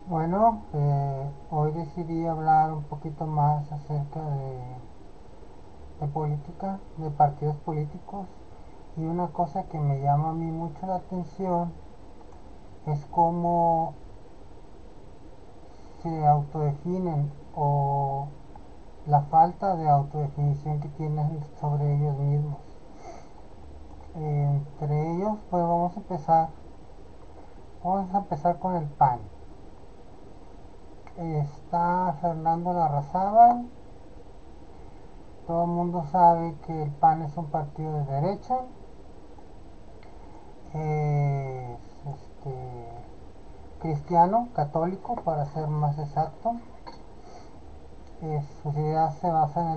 Bueno, hoy decidí hablar un poquito más acerca de política, de partidos políticos, y una cosa que me llama a mí mucho la atención es cómo se autodefinen o la falta de autodefinición que tienen sobre ellos mismos. Entre ellos, pues vamos a empezar con el PAN. Está Fernando Larrazábal. Todo el mundo sabe que el PAN es un partido de derecha. Es cristiano, católico, para ser más exacto. Sus ideas se basan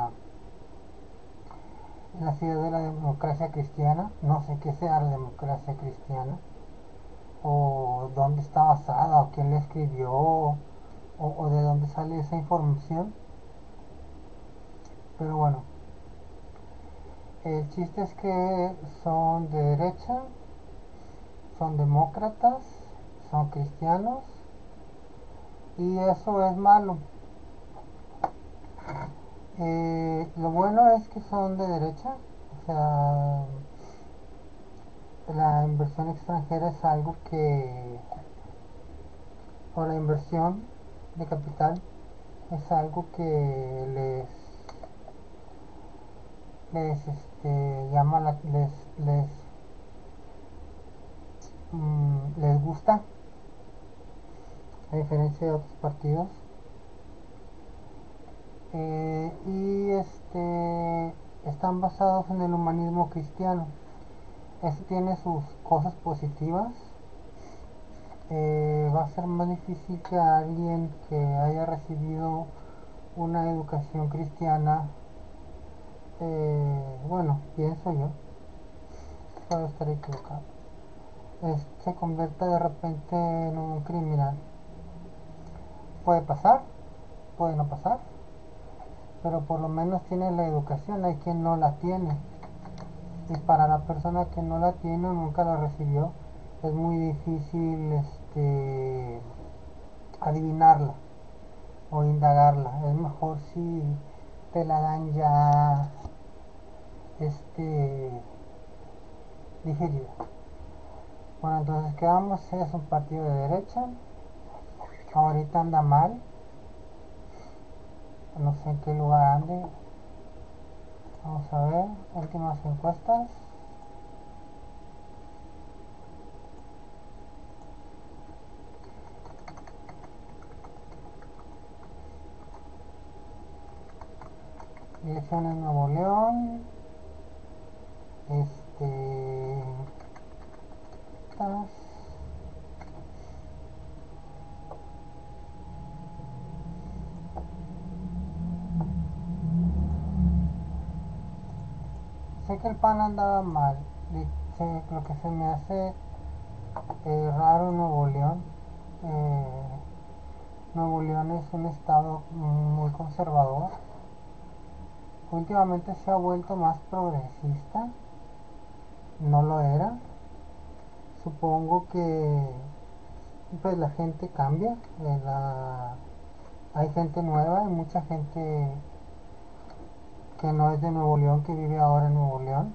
en la idea de la democracia cristiana. No sé qué sea la democracia cristiana, o dónde está basada, o quién la escribió, o de dónde sale esa información. Pero bueno, el chiste es que son de derecha, son demócratas, son cristianos, y eso es malo. Lo bueno es que son de derecha, o sea, la inversión extranjera es algo o la inversión de capital es algo que llama les gusta, a diferencia de otros partidos. Y están basados en el humanismo cristiano. Eso tiene sus cosas positivas. Va a ser más difícil que alguien que haya recibido una educación cristiana, bueno, pienso yo, puedo estar equivocado, se convierta de repente en un criminal. Puede pasar, puede no pasar, pero por lo menos tiene la educación. Hay quien no la tiene, y para la persona que no la tiene o nunca la recibió, es muy difícil adivinarla o indagarla. Es mejor si te la dan ya digerida. Bueno, entonces quedamos, es un partido de derecha. Ahorita anda mal, no sé en qué lugar ande. Vamos a ver, últimas encuestas. Elecciones Nuevo León. Este. Tas. Sé que el PAN andaba mal. Lo que se me hace raro en Nuevo León. Eh, Nuevo León es un estado muy conservador. Últimamente se ha vuelto más progresista. No lo era. Supongo que pues la gente cambia. Hay gente nueva, hay mucha gente que no es de Nuevo León, que vive ahora en Nuevo León.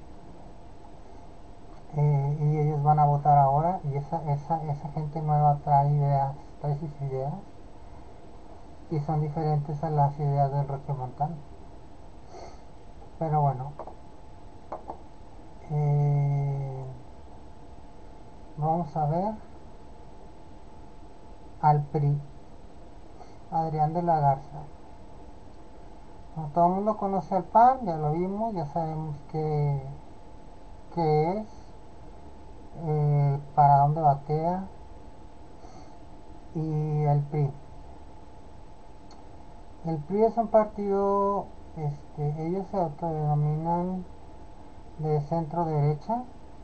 Y ellos van a votar ahora, y esa gente nueva trae ideas, trae sus ideas, y son diferentes a las ideas del regiomontano. Pero bueno, eh, vamos a ver al PRI, Adrián de la Garza. Bueno, todo el mundo conoce al PAN, ya lo vimos, ya sabemos qué es, para dónde batea, y el PRI. El PRI es un partido, ellos se autodenominan de centro derecha,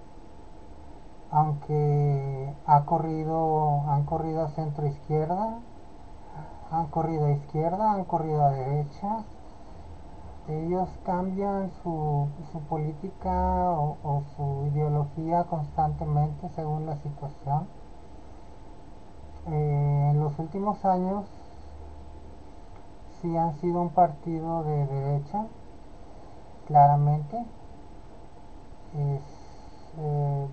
aunque han corrido a centro izquierda, han corrido a izquierda, han corrido a derecha. Ellos cambian su política o su ideología constantemente según la situación. En los los últimos años sí han sido un partido de derecha, claramente. Es, eh,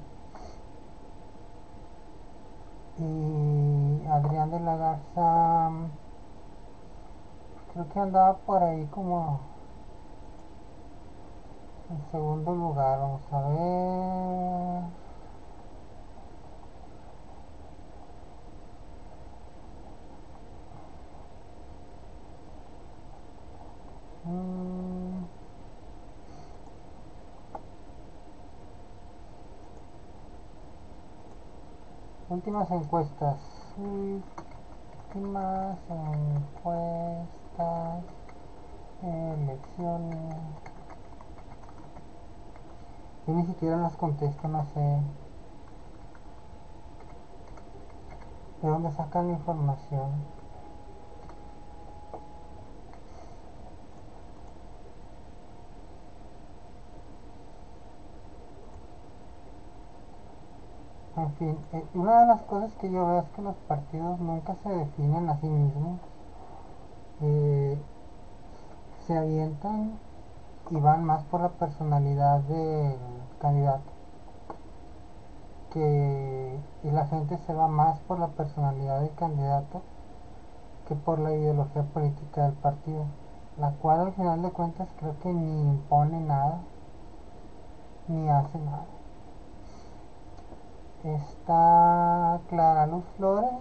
y Adrián de la Garza, creo que andaba por ahí como en segundo lugar. Vamos a ver. Mm, últimas encuestas. Últimas encuestas. Elecciones. Yo ni siquiera las contesto, no sé de dónde sacan la información. En fin, una de las cosas que yo veo es que los partidos nunca se definen a sí mismos. Eh, Se avientan y van más por la personalidad del candidato. Y la gente se va más por la personalidad del candidato que por la ideología política del partido, la cual al final de cuentas creo que ni impone nada, ni hace nada. Está Clara Luz Flores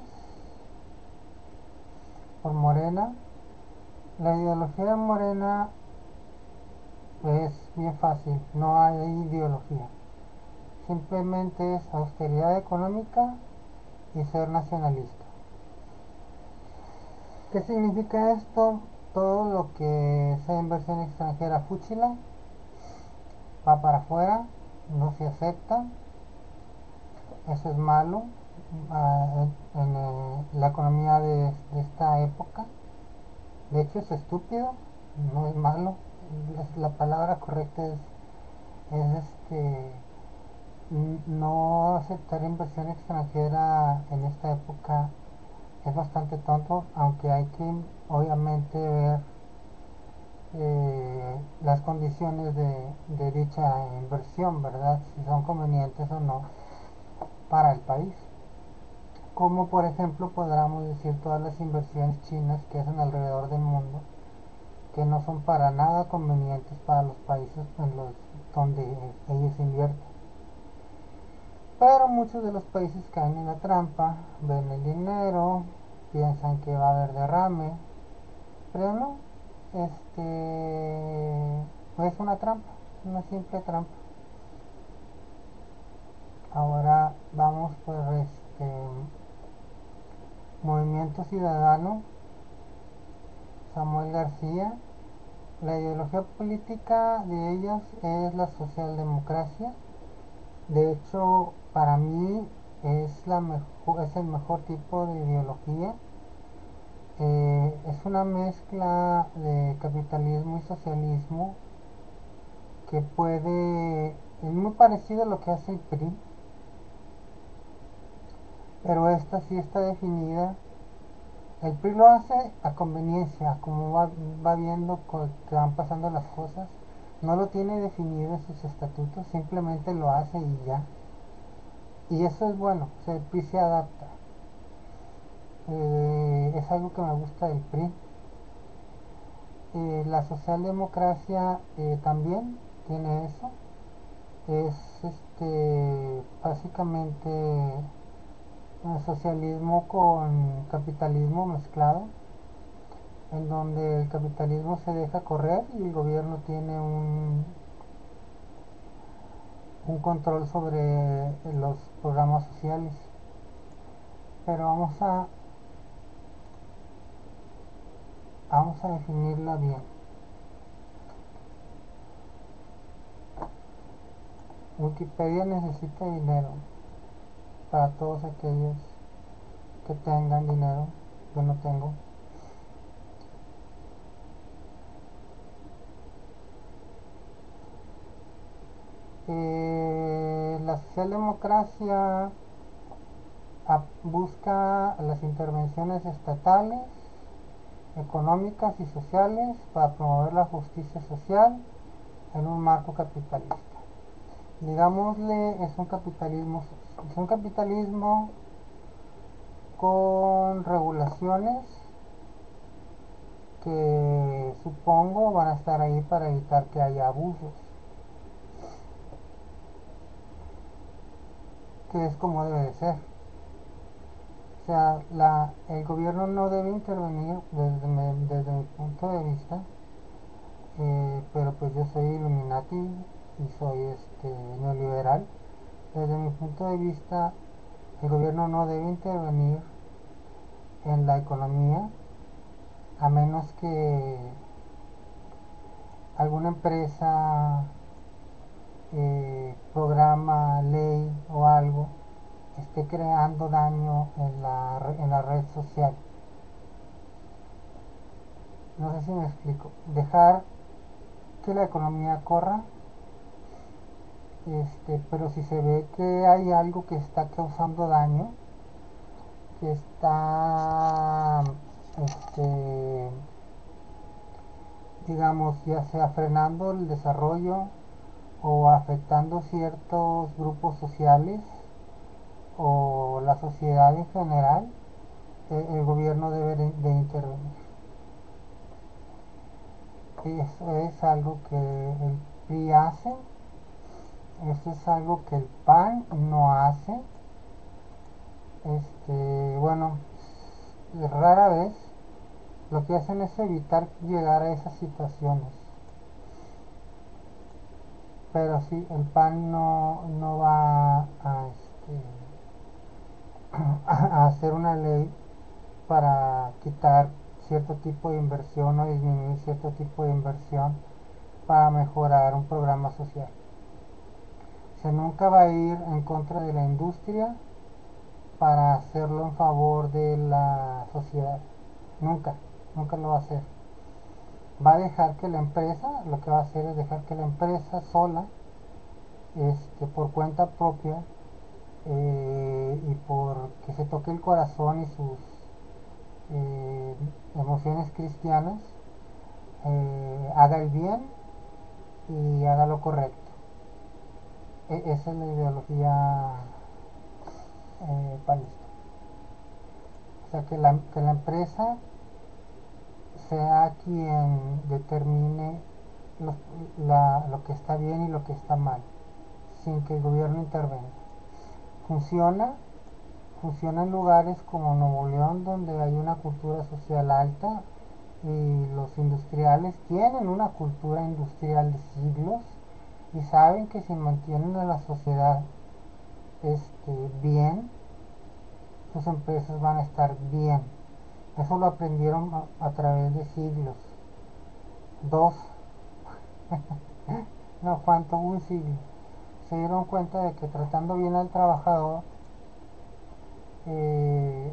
por Morena. La ideología de Morena es bien fácil, no hay ideología. Simplemente es austeridad económica y ser nacionalista. ¿Qué significa esto? Todo lo que sea inversión extranjera fúchila va para afuera, no se acepta, eso es malo en la economía de esta época. De hecho es estúpido, no es malo. La palabra correcta es no aceptar inversión extranjera en esta época es bastante tonto, aunque hay que obviamente ver las condiciones de dicha inversión, ¿verdad? Si son convenientes o no para el país. Como por ejemplo podríamos decir todas las inversiones chinas que hacen alrededor del mundo, que no son para nada convenientes para los países en los donde ellos invierten. Pero muchos de los países caen en la trampa, ven el dinero, piensan que va a haber derrame, pero no, es una trampa, una simple trampa. Ahora vamos por Movimiento Ciudadano, Samuel García. La ideología política de ellos es la socialdemocracia. De hecho, para mí es el mejor tipo de ideología. Es una mezcla de capitalismo y socialismo que es muy parecido a lo que hace el PRI, pero esta sí está definida. El PRI lo hace a conveniencia, como va viendo que van pasando las cosas. No lo tiene definido en sus estatutos, simplemente lo hace y ya. Y eso es bueno, o sea, el PRI se adapta. Es algo que me gusta del PRI. La socialdemocracia también tiene eso. Es básicamente socialismo con capitalismo mezclado, en donde el capitalismo se deja correr y el gobierno tiene un control sobre los programas sociales. Pero vamos a definirla bien. Wikipedia necesita dinero para todos aquellos que tengan dinero. Yo no tengo. La socialdemocracia busca las intervenciones estatales, económicas y sociales para promover la justicia social en un marco capitalista. Digámosle, es un capitalismo con regulaciones que supongo van a estar ahí para evitar que haya abusos, que es como debe de ser. O sea, el gobierno no debe intervenir desde mi punto de vista, pero pues yo soy Illuminati y soy neoliberal. Desde mi punto de vista, el gobierno no debe intervenir en la economía a menos que alguna empresa, programa, ley o algo esté creando daño en la red social. No sé si me explico. Dejar que la economía corra, pero si se ve que hay algo que está causando daño, que está, este, digamos, ya sea frenando el desarrollo o afectando ciertos grupos sociales o la sociedad en general, el gobierno debe de intervenir. Eso es algo que el PRI hace, eso es algo que el PAN no hace. Bueno, rara vez lo que hacen es evitar llegar a esas situaciones. Pero sí, el PAN no va a hacer una ley para quitar cierto tipo de inversión o disminuir cierto tipo de inversión para mejorar un programa social. Se nunca va a ir en contra de la industria para hacerlo en favor de la sociedad. Nunca, nunca lo va a hacer. Va a dejar que la empresa, lo que va a hacer es dejar que la empresa sola, por cuenta propia, y por que se toque el corazón y sus eh, emociones cristianas, haga el bien y haga lo correcto. Esa es la ideología panista. O sea, que la empresa sea quien determine lo, lo que está bien y lo que está mal, sin que el gobierno intervenga. Funciona, funciona en lugares como Nuevo León, donde hay una cultura social alta y los industriales tienen una cultura industrial de siglos y saben que si mantienen a la sociedad bien, sus empresas van a estar bien. Eso lo aprendieron a través de siglos. Dos, no, cuánto, un siglo. Se dieron cuenta de que tratando bien al trabajador, eh,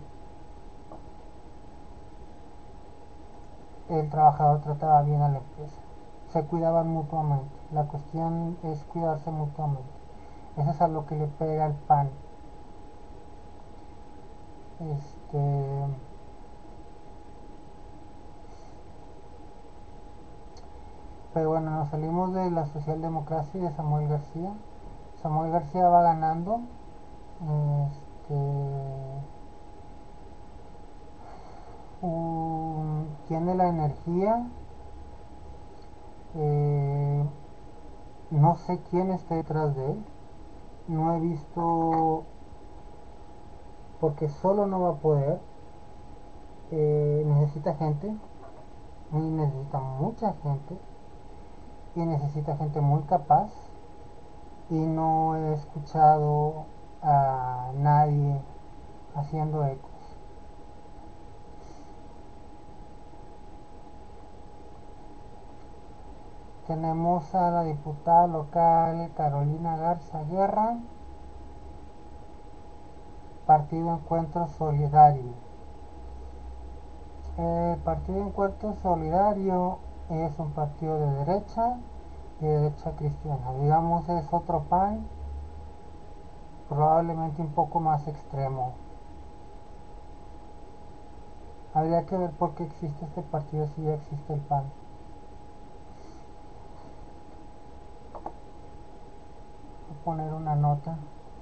el trabajador trataba bien a la empresa. Se cuidaban mutuamente. La cuestión es cuidarse mutuamente. Eso es a lo que le pega el PAN. Este, pero bueno, nos salimos de la socialdemocracia y de Samuel García. Samuel García va ganando. Este, tiene la energía. eh, no sé quién está detrás de él. No he visto, porque solo no va a poder. Necesita gente, y necesita mucha gente, y necesita gente muy capaz, y no he escuchado a nadie haciendo ecos. Tenemos a la diputada local Carolina Garza Guerra, Partido Encuentro Solidario. El Partido Encuentro Solidario es un partido de derecha cristiana. Digamos, es otro PAN, probablemente un poco más extremo. Habría que ver por qué existe este partido si ya existe el PAN. Voy a poner una nota.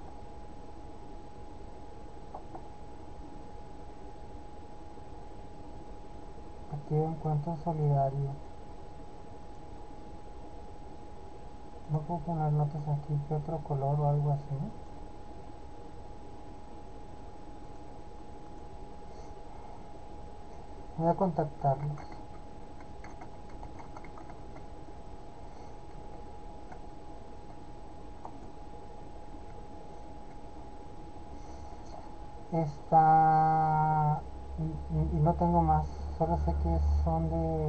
Partido de Encuentro Solidario. No puedo poner notas aquí de otro color o algo así. Voy a contactarlos. Está y no tengo más, solo sé que son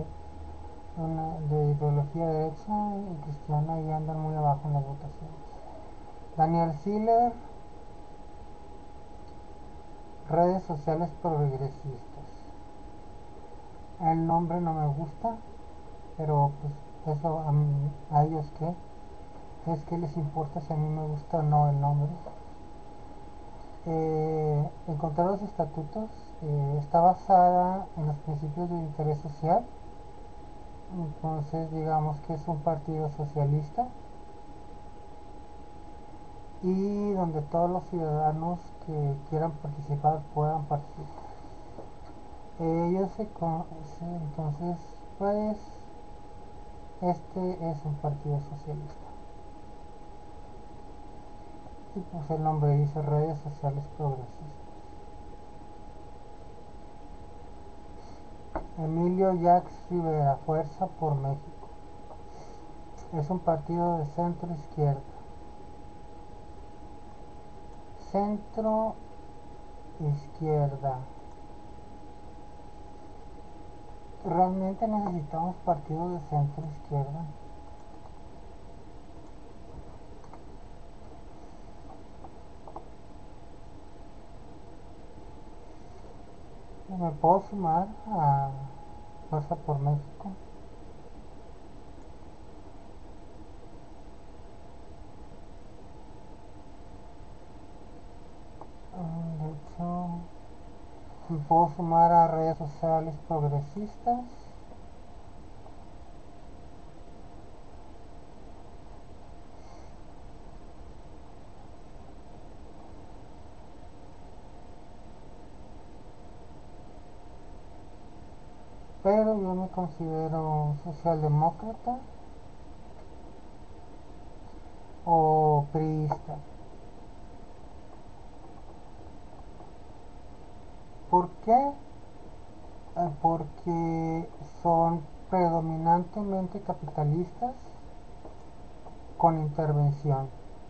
de ideología derecha y cristiana y andan muy abajo en las votaciones. Daniel Siller, redes sociales progresistas. El nombre no me gusta, pero pues eso a ellos qué, es que les importa si a mí me gusta o no el nombre. Encontrar los estatutos, está basada en los principios de interés social. Entonces digamos que es un partido socialista y donde todos los ciudadanos que quieran participar puedan participar. Ellos entonces pues este es un partido socialista y pues el nombre dice redes sociales progresistas. Emilio Jacques Rivera, Fuerza por México, es un partido de centro izquierda. Centro izquierda. Realmente necesitamos partidos de centro izquierda. Me puedo sumar a Fuerza por México. De hecho, me puedo sumar a redes sociales progresistas. Pero yo me considero socialdemócrata o priista. ¿Por qué? Porque son predominantemente capitalistas con intervención.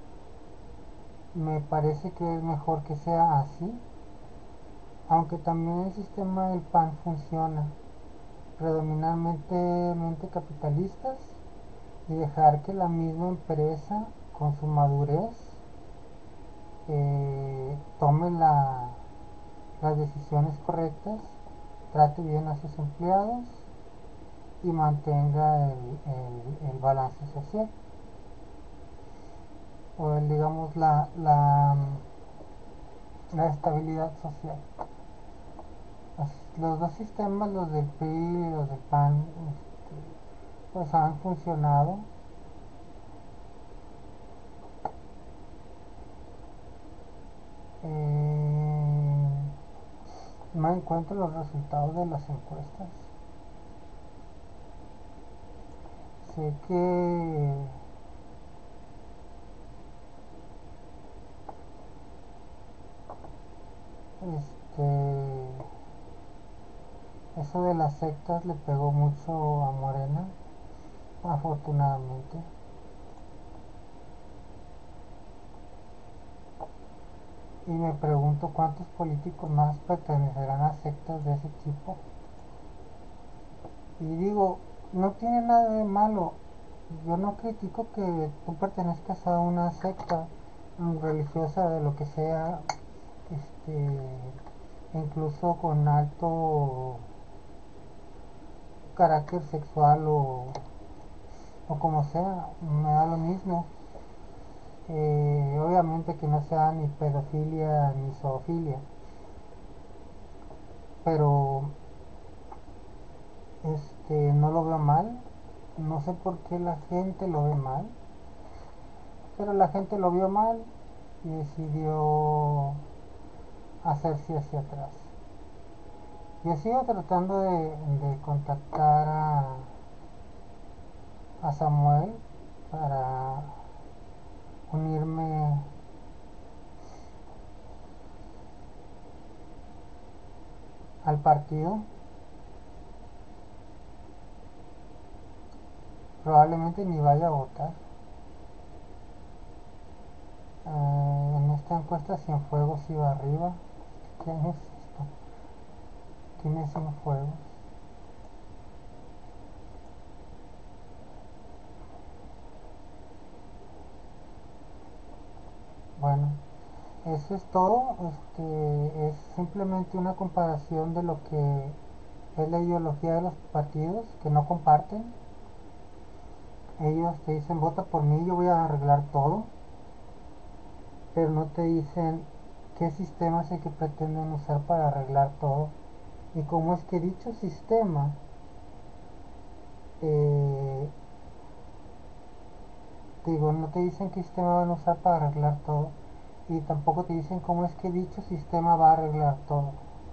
Me parece que es mejor que sea así, aunque también el sistema del PAN funciona predominantemente capitalistas y dejar que la misma empresa con su madurez tome las decisiones correctas, trate bien a sus empleados y mantenga el balance social o digamos la estabilidad social. Los dos sistemas, los del PRI y los del PAN, pues han funcionado. No encuentro los resultados de las encuestas. Sé que este eso de las sectas le pegó mucho a Morena, afortunadamente. Y me pregunto cuántos políticos más pertenecerán a sectas de ese tipo. Y digo, no tiene nada de malo. Yo no critico que tú pertenezcas a una secta religiosa de lo que sea, incluso con alto carácter sexual o como sea, me da lo mismo. Obviamente que no sea ni pedofilia ni zoofilia, pero lo veo mal. No sé por qué la gente lo ve mal, pero la gente lo vio mal y decidió hacerse hacia atrás. Yo sigo tratando de contactar a Samuel para unirme al partido. Probablemente ni vaya a votar. En esta encuesta Cienfuegos iba arriba. ¿Qué año es esto? ¿Quién es Cienfuegos? Bueno, eso es todo. Es simplemente una comparación de lo que es la ideología de los partidos que no comparten. Ellos te dicen vota por mí, yo voy a arreglar todo, pero no te dicen qué sistema es el que pretenden usar para arreglar todo y cómo es que dicho sistema eh, digo, no te dicen qué sistema van a usar para arreglar todo y tampoco te dicen cómo es que dicho sistema va a arreglar todo.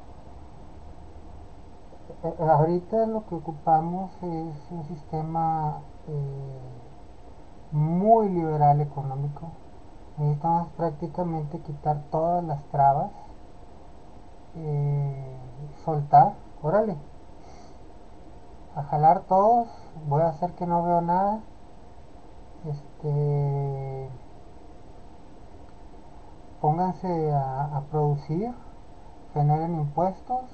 Ahorita lo que ocupamos es un sistema muy liberal económico. Necesitamos prácticamente quitar todas las trabas, eh, soltar, órale, a jalar todos, voy a hacer que no veo nada, este, pónganse a producir, generen impuestos,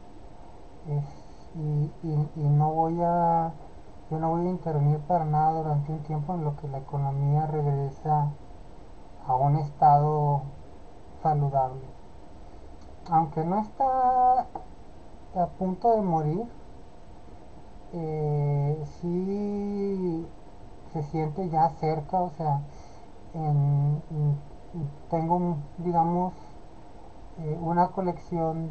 y no voy a, yo no voy a intervenir para nada durante un tiempo en lo que la economía regresa a un estado saludable. Aunque no está a punto de morir, sí se siente ya cerca, o sea, tengo, digamos, una colección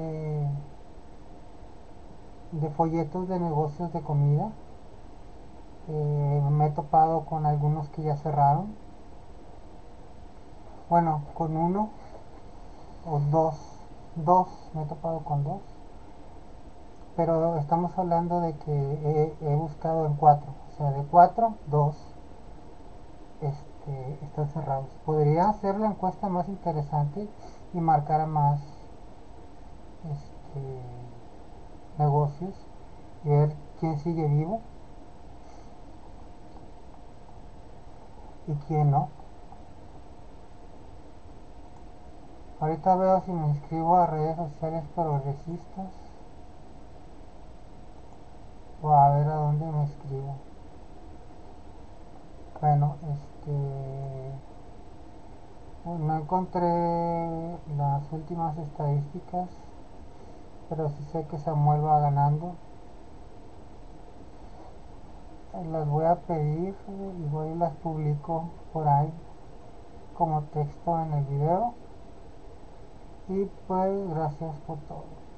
de folletos de negocios de comida. Me he topado con algunos que ya cerraron. Bueno, con uno o dos. Dos, me he topado con dos. Pero estamos hablando de que he buscado en cuatro. O sea, de cuatro, dos están cerrados. Podría hacer la encuesta más interesante y marcar a más este, negocios y ver quién sigue vivo y quién no. Ahorita veo si me inscribo a redes sociales progresistas o a ver a dónde me inscribo. Bueno, no encontré las últimas estadísticas, pero sí sé que Samuel va ganando. Las voy a pedir y voy y las publico por ahí como texto en el video. Y pues gracias por todo.